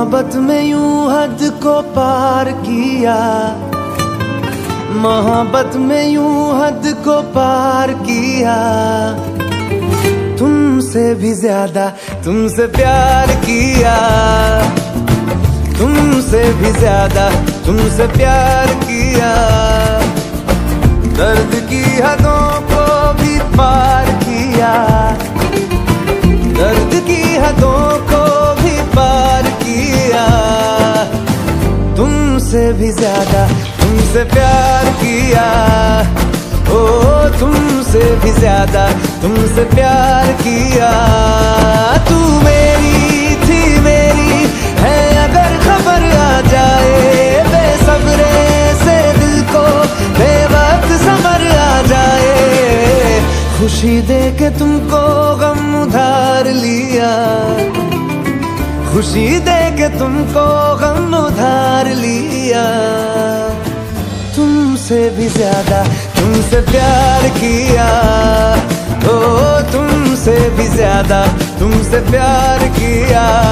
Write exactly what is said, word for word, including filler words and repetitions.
मोहब्बत में यूं हद को पार किया, मोहब्बत में यूं हद को पार किया। तुमसे भी ज्यादा तुमसे प्यार किया, तुमसे भी ज्यादा तुमसे प्यार किया। दर्द की हदों को भी पार किया, दर्द की हदों को भी पार किया। तुमसे भी ज्यादा तुमसे प्यार किया, ओ तुमसे भी ज्यादा तुमसे प्यार किया। तू मेरी थी मेरी है अगर खबर आ जाए, बेसब्रे से दिल को बेवक्त समर आ जाए। खुशी दे के तुमको गम उधार लिया, खुशी दे के तुमको गम उधार लिया। तुमसे भी ज्यादा तुमसे प्यार किया, ओ तुमसे भी ज्यादा तुमसे प्यार किया।